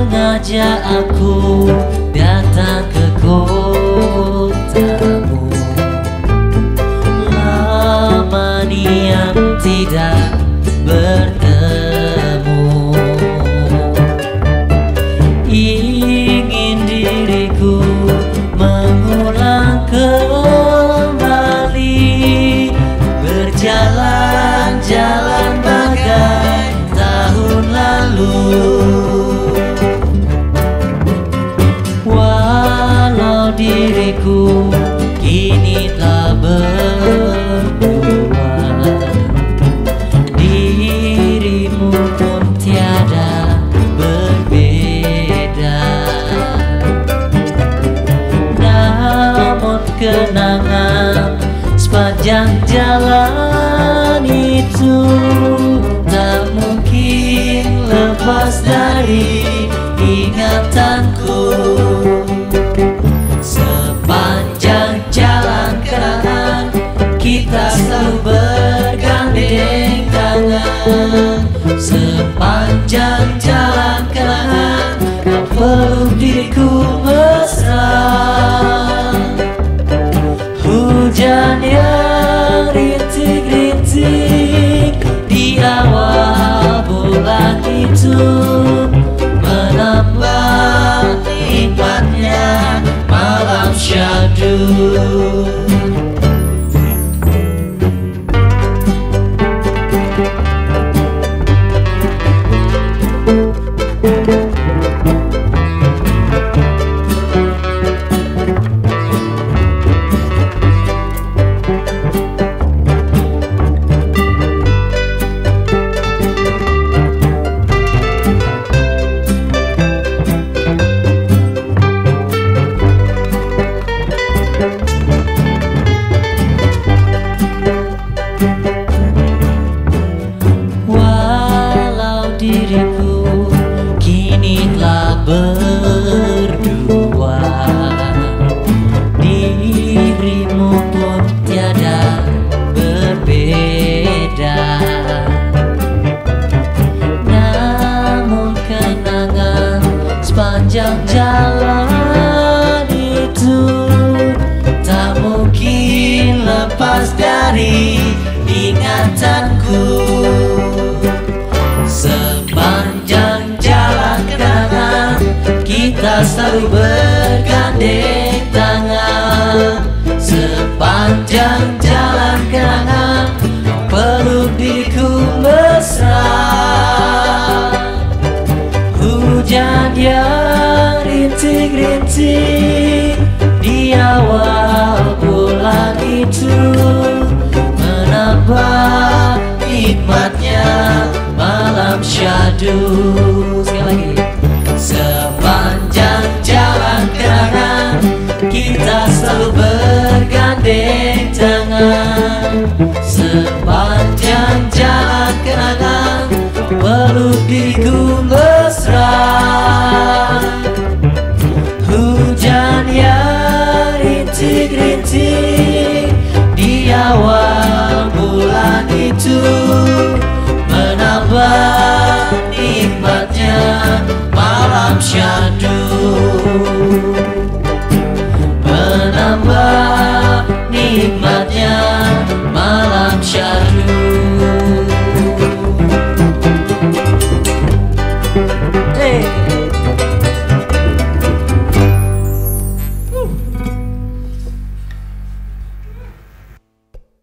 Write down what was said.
mengajak aku datang ke kotamu. Lama diam tidak bertemu, ingin diriku mengulang kembali, berjalan-jalan bagai tahun lalu. Walau diriku kini telah berdua, dirimu pun tiada berbeda. Namun kenangan sepanjang jalan itu tak mungkin lepas dari ingatanku. Sepanjang jalan kenangan kita selalu bergandeng tangan. Sepanjang jalan kenangan kau peluk diriku mesra. Hujan yang rintik-rintik di awal bulan itu menambah nikmatnya malam syahdu. Diriku kini telah berdua, dirimu pun tiada berbeda. Namun kenangan sepanjang jalan itu tak mungkin lepas dari ingatanku. Sepanjang jalan kenangan kita selalu bergandeng tangan. Sepanjang jalan kenangan peluk diriku mesra. Hujan yang rintik-rintik di awal bulan itu menambah nikmatnya malam syahdu. Sekali lagi. Sepanjang jalan kenangan kita selalu bergandeng tangan. Sepanjang jalan kenangan peluk diriku mesra. Hujan yang rintik-rintik di awal bulan itu menambah nikmatnya malam syahdu.